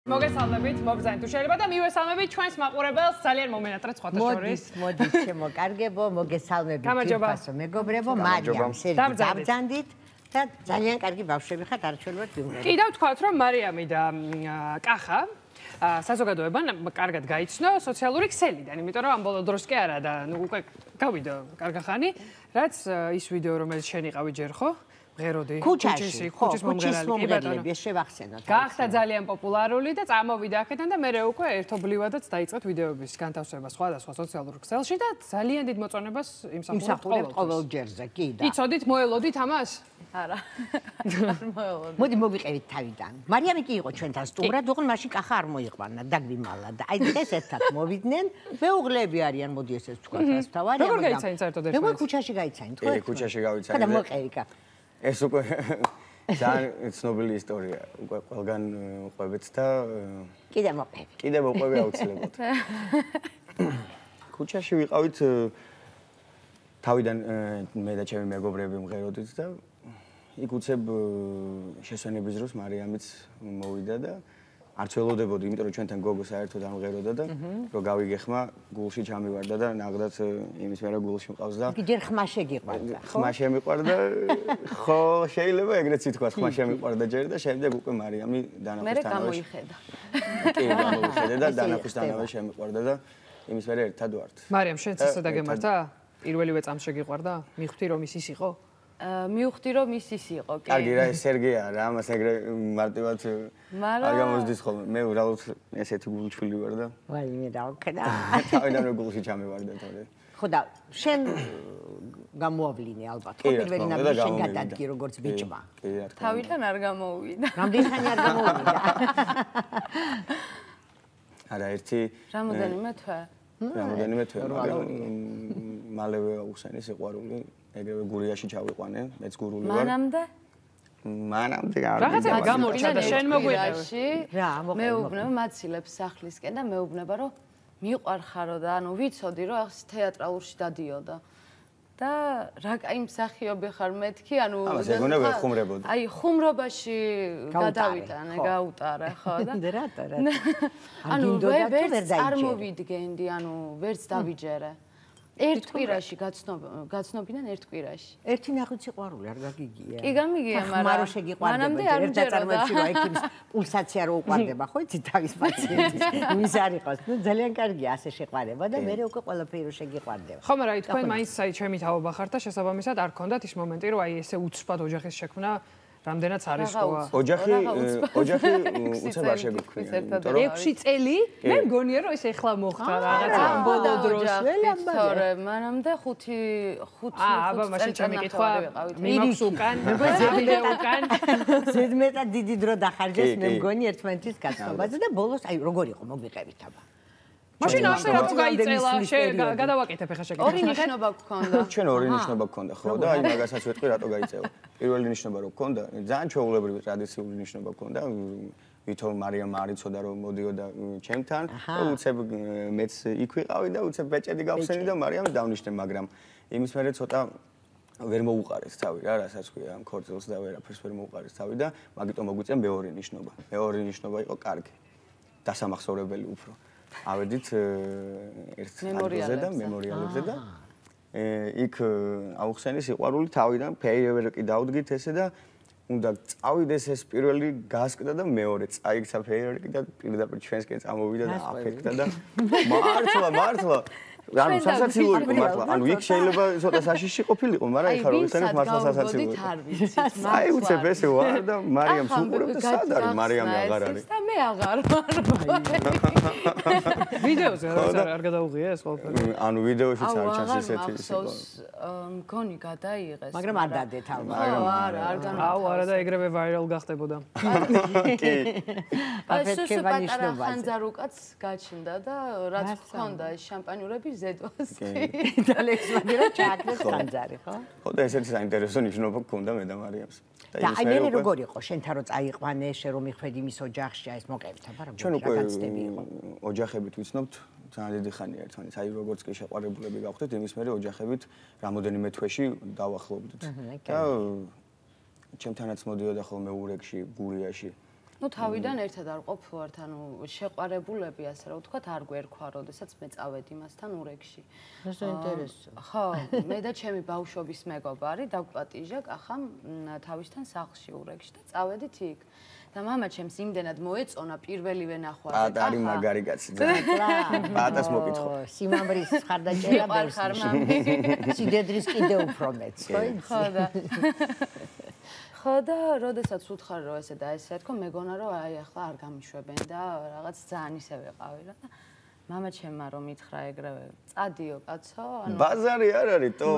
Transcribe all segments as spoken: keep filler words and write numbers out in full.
მოგესალმებით, მოგზაინთ. თუ შეიძლება და მივესალმებით ჩვენს მაყურებელს ძალიან მომენატრეთ სხვათა შორის. მოდით, მოდით, შემოკარგებო, მოგესალმებით თვითფასო მეგობრებო, მარიამ, სერგი დაბრძანდით და ძალიან კარგი ბავშვები ხართ, არჩევნებად ვიმღერეთ. კიდევ ვთქვათ, რომ მარიამი და კახა საზოგადოებამ კარგად გაიცნო სოციალური ქსელიდან, იმიტომ რომ ამ ბოლო დროს კი არა და ნუ უკვე გავიდა კარგი ხანი, რაც ის ვიდეო რომელიც შენ იყავი ჯერ ხო? ღეროდი ქუჩაში, ქუჩის მომღერალი, ეს შევახსენოთ. გახდა ძალიან პოპულარული და წამოვიდა აქედან და მე უკვე ერთობლივადაც დაიწყეთ ვიდეოების განთავსება სხვადასხვა სოციალურ ქსელში და ძალიან დიდ მოწონებას იმსახურებთ ყოველ ჯერზე, კი და. იცოდით, მოელოდით ამას? არა. მოდი მოვიყევით თავიდან. მარიამი კი იყო ჩვენთან სტუმრად, უღონ მაშინ კახა არ მოიყვანა და გვიმალა და აი დღეს ერთად მოვიდნენ, მეუღლეები არიან, მოდი ესეც ვთქვათ, რას თავარია. როგორ გაიცანით საერთოდ ეს? როგორ ქუჩაში გაიცანით, ხო? კი, ქუჩაში გავიცანით. და მოყევი კახა. ეს უკვე ძალიან ცნობილი ისტორია, უკვე ყველგან ყვებით და კიდე მოყევი. კიდე მოყვები აუცილებლად. ქუჩაში ვიყავით თავიდან მე და ჩემი მეგობრები მღეროდით და იქ უცებ შესვენების დროს მარიამიც მოვიდა და არც ველოდებოდი, იმიტომ რომ ჩვენთან გოგო საერთოდ ამღეროდა და რომ გავიგეხმა, გულში ჩამივარდა და ნახდათ იმის მერე გულში მყავს და კი ჯერ ხმა შეგიყვარდა, ხო? ხმა შემიყვარდა, ხო, შეიძლება ეგრეც ითქვას, ხმა შემიყვარდა ჯერ და შემდეგ უკვე მარიამი დანახვისთანავე. მე გამოიხედა. კი, გამოიხედა და დანახვისთანავე შემიყვარდა და იმის მერე ერთად ვართ. მარიამ, შენც ესე დაგემართა? პირველივე წამს შეგიყვარდა? მიხვდი რომ ის ის იყო? მივხვდი რომ ის ის იყო, კი. კარგი რა, ეს სერგეა რა, ამას ეგრე მარტივად არ გამოსდის ხოლმე. მე უბრალოდ ესეთი გულჩვილი ვარ და ვაიმე რა ვქნა. თავიდან რო გულში ჩამევარდა თორე. ხო და შენ გამოავლინე ალბათ, ხო პირველი ნაბიჯი შენ გადადგი როგორც ბიჭმა. კი, რა თქმა უნდა. თავიდან არ გამოუვიდა. რამდენი ხანი არ გამოუვიდა? არა, ერთი რამოდენიმე თვე. რამოდენიმე თვე, მაგრამ მალევე აუხსენი სიყვარული. ეგრევე გურიაში ჩავიყვანე, მეც გურული ვარ. მანამდე? მანამდე არ რაღაცა გამორჩა და შენ მოგვიყევი. რა, მე უბნება მაცილებს სახლისკენ და მეუბნება რომ მიყვარხარო და ანუ ვიცოდი რომ ახს თეატრალურში დადიოდა. და რა კაი მსახიობი ხარ მეთქი, ანუ ამას ეგონა ვერ ხუმრებოდი. აი ხუმრობაში გადავიტანე, გაუტარე, ხო და რატო, რა. ანუ ვერც წარმოვიდგენდი, ანუ ვერც დავიჯერე. ერთ კვირაში გაცნობიდან ერთ კვირაში. ერთი ნახვით სიყვარული არ გაგიგია. კი გამიგია, მაგრამ მარო შეგიყვარდება ერთ დაწარმოებში რა ექიმის პულსაცია რო უყვარდება, ხო იცი თავის პაციენტის. იმის არ იყოს. ნუ ძალიან კარგია ასე შეყვარება და მე უკვე ყველაფერი რო შეგიყვარდება. ხო, მაგრამ აი თქვენ მაინც აი ჩემი თავობა ხართ და შესაბამისად არ გქონდათ ის მომენტი რომ აი ესე უცბად ოჯახის შექმნა რამდენად არისკოა. ოჯახი ოჯახი უცებ არ შეგვიქმნა. იმიტომ რომ ექვსი წელი მე მგონია რომ ეს ეხლა მოხდა რაღაცა ამ ბოლო დროს. თორე მანამდე ხუთი ხუთი აბა მაშინ ჩამიკითხვა მიმაქვს უკან, მეგონა უკან. ზედმეტად დიდი დრო დახარჯეს მე მგონი ერთმანეთის გაცნობაზე და ბოლოს აი როგორ იყო მოგვიყევით აბა. მაშინ ასე რაც გაიწელა, გადავაკეთებ ახლა შეგიძლია. ორი ნიშნობა გქონდა. ჩვენ ორი ნიშნობა გქონდა, ხო და აი მაგასაც ვეთქვი რატო გაიწევა. პირველი ნიშნობა რო გქონდა, ძალიან ჩვეულებრივი ტრადიციული ნიშნობა გქონდა. ვითომ მარიამ არ იცოდა რომ მოდიოდა ჩემთან, უცებ მეც იქ ვიყავი და უცებ ბეჭედი გავხსენი და მარიამს დავნიშნე, მაგრამ იმის მერე ცოტა ვერ მოუყარეს თავი რა, რასაც ქვია, ამ ქორწილს და ვერაფერს ვერ მოუყარეს თავი და მაგიტომ მოგვიწია მეორე ნიშნობა. მეორე ნიშნობა იყო კარგი. დასამახსოვრებელი უფრო. ავედით ერთ ადგილზე და მემორიალებზე და იქ აუხსენი სიყვარული თავიდან ფეიერვერკი დავდგით ესე და უნდა წავიდეს ეს პირველი გასკდა და მეორე წაიქცა ფეიერვერკი და პირდაპირ ჩვენსკენ წამოვიდა და აფექტა და მართლა მართლა ანუ სასაცილო იყო მართლა ანუ იქ შეიძლება ცოტა საშიში ყოფილიყო მაგრამ ეხლა რომ ისინი მართლა სასაცილო იყო აი უცებ ესე ვარ და მარიამს უყურებ და სად არის მარიამი აღარ არის და მე აღარ ვარ ვიდეოზე არ გადაუღია ეს ყველაფერი ანუ ვიდეოშიც არ ჩანს ესეთი ისე მგონი გადაიღეს მაგრამ არ დადეთ ალბათ არა არ განა აუ არა და ეგრევე ვაირალ გახდებოდა კი აფეთქება ნიშნობა ხანძარუკაც გაჩნდა და რაც ჰქონდა ეს შამპანიურები ზედვას კი და ლექსმანი რა ჩააკეთეს ხანძარი ხო ხო და ესეთი საინტერესო ნიშნობა გქონდა მე და მარიამს და აი მე როგორ იყო შენთან რო წაიყვანე შენ რომ მიხვედი მის ოჯახში აი ეს მოკებით აბა რა ჩვენ უკვე ოჯახებით ვიცნობთ ძალიან დიდი ხანია ერთმანეთს აი როგორც კი შეყვარებულები გავხდით იმის მერე ოჯახებით რამოდენიმე თვეში დავახლოვდით და ჩემთანაც მოდიოდა ხოლმე ურეკში გურიაში ну თავიდან ერთად არ ყოფილვართ, ანუ შეყვარებულები, ასე რომ ვთქვათ, არ გვერქვა, როდესაც მე წავედი მასთან ურეკში. ასე ინტერესო. ხო, მე და ჩემი ბავშვობის მეგობარი დაგვპატიჟა კახამ თავისთან სახლში ურეკში და წავედით იქ. და მამა ჩემს იმდენად მოეწონა პირველივე ნახვაზე. პატა არის მაგარი კაცი ძალიან. პატას მოკითხო. სიმამრის ხარდაჭერა ბერს. სიდედრის კიდე უფრო მეც, ხო? ხო და ხო და როდესაც უთხარ რომ ესე და ესე თქო მეგონა რომ აი ახლა არ გამიშვებენ და რაღაც ძალიან ისე ვეყავი რა და მამა ჩემმა რომ მითხრა ეგრევე წადიო კაცო ანუ ბაზარი არ არის თო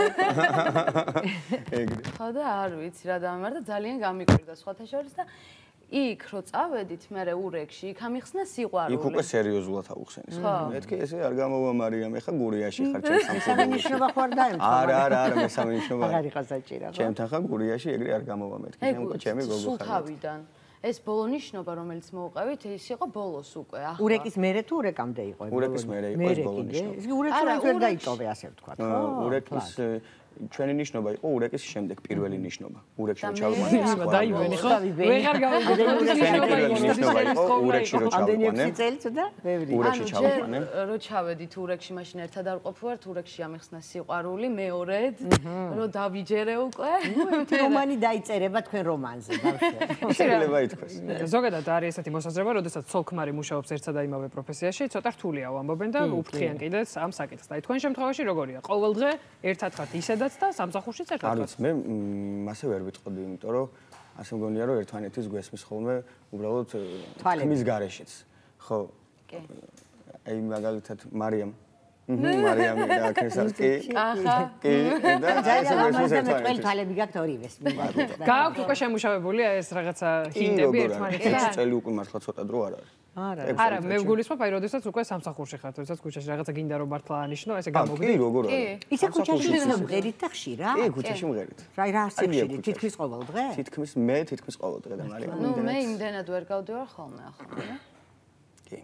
ეგრე ხო და არ ვიცი რა დამემართა ძალიან გამიკვირდა სხვათა შორის და იქ რო წავედით მე ურეკში იქ ამიხსნა სიყვარული იქ უკვე სერიოზულად აუხსენის მეთქი ესე არ გამოვა მარიამ ეხა გურიაში ხარ ჩემ სამშობლოში ნიშნობა ხარ დაემთხვა არა არა არა მესამე ნიშნობა აღარ იყო საჭირო ხო ჩემთან ხარ გურიაში ეგრე არ გამოვა მეთქი ჩემ უკვე ჩემი გოგო ხარ თავიდან ეს ბოლო ნიშნობა რომელიც მოუყევით ის იყო ბოლოს უკვე ახლა ურეკის მერე თუ ურეკამდე იყო ურეკის მერე იყო ეს ბოლო ნიშნობა ურეკს ვერ დაიტოვე ასე ვთქვა ხო ურეკის ჩვენი ნიშნობა იყო ურეკის შემდეგ პირველი ნიშნობა. ურეკში რო ჩავიყვანე. ისა დაივენი ხო? ვეღარ გავიგე ნიშნობა იყო ურეკში რო ჩავიყვანე. ამდენი ექვსი წელიწადი და ბევრი. ურეკში ჩავიყვანე. რო ჩავედით ურეკში მაშინ ერთად არ ყოფილვართ, ურეკში ამიხსნა სიყვარული, მეორედ რო დავიჯერე უკვე. რომანი დაიწერება თქვენ რომანზე, ბავშვო. შეიძლება ითქვას. ზოგადად არის ესეთი მოსაზრება, როდესაც ცოლ-ქმარი მუშაობს ერთსა და იმავე პროფესიაში, ცოტა რთულია ამბობენ და უფრთხიან კიდეც ამ საკითხს. და თქვენ შემთხვევაში როგორია? ყოველდღე ერთად ხართ ისედაც და სამსახურშიც ერთად ხართ. არ ვიცი, მე მასე ვერ ვიტყოდი, იმიტომ რომ ასე მგონია რომ ერთმანეთის გვესმის ხოლმე უბრალოდ თქმის გარეშეც. ხო. კი. აი მაგალითად მარიამ მარიამი და ქესას კი. ახლა კი და ძალიან ამაზე მე თქვენ თვალები გაქვთ ორივეს მიმართ. გააქვთ უკვე შემუშავებულია ეს რაღაცა ჰინტები ერთმანეთთან? ეს წელი უკვე მართლა ცოტა დრო არ არის. არა. არა, მე ვგულისხმობ, აი, როდესაც უკვე სამსახურში ხართ, როდესაც ქუჩაში რაღაცა გინდა რომ მართლა ანიშნო, ესე გამოვიდეთ. კი, როგორ არის? ისე ქუჩაში მღერით და ხშირად? კი, ქუჩაში მღერით. რა რა ხშირი, თითქმის ყოველ დღე? თითქმის მე თითქმის ყოველ დღე და მარიამ. ნუ მე იმდენად ვერ გავდივარ ხოლმე ახლა, რა? კი.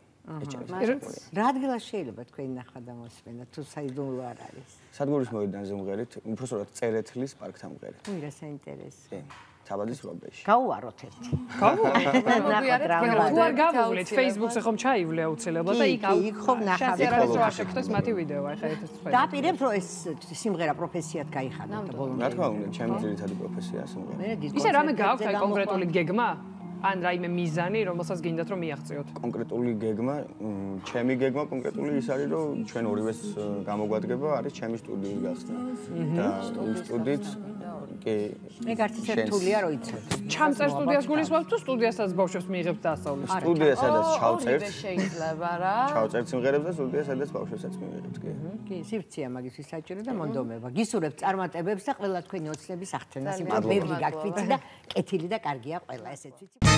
რა ადგილას შეიძლება თქვენი ნახვა და მოსმენა, თუ საიდუმლო არ არის? სადგურის მოედანზე მღერით, უბრალოდ წერეთლის პარკთან მღერით. უი რა საინტერესო. კი. საბადის რობეში. გაუვაროთ ერთი. გაუვაროთ. თუ არ გავუვლით Facebook-ზე ხომ ჩაივლე აუცილებლად და იქ იქ ხომ ნახავთ. შეიძლება რომ არ შეგვხვდეს მათი ვიდეო, აი ხა ერთად სხვა. დაპირებთ რომ ეს სიმღერა პროფესიად გაიხადოთ და ბოლომდე. რა თქმა უნდა, ჩემი ძირითადი პროფესია სიმღერა. ისე რამე გააქვთ აი კონკრეტული გეგმა? ან რაიმე მიზანი, რომელსაც გინდათ რომ მიაღწიოთ? კონკრეტული გეგმა, ჩემი გეგმა კონკრეტული ის არის, რომ ჩვენ ორივეს გამოგვადგება არის ჩემი სტუდიის გახსნა. და იმ სტუდიით კი მე გართი ერთულია რომ იცოდე. ჩამწერ სტუდიას გულისხმობთ თუ სტუდიასაც ბავშვებს მიიღებთ დასწავლას? სტუდია სადაც ჩავწერთ. ორივე შეიძლება რა. ჩავწერთ სიმღერებს და სტუდია სადაც ბავშვებსაც მიიღებთ, კი. კი, სივცეა მაგისთვის საჭირო და მონდომება. გისურვებთ წარმატებებს და ყველა თქვენი ოცნების აღთენას. იმიტომ ბევრი გაგვიცი და კეთილი და კარგია ყველა ესეც ვიცი.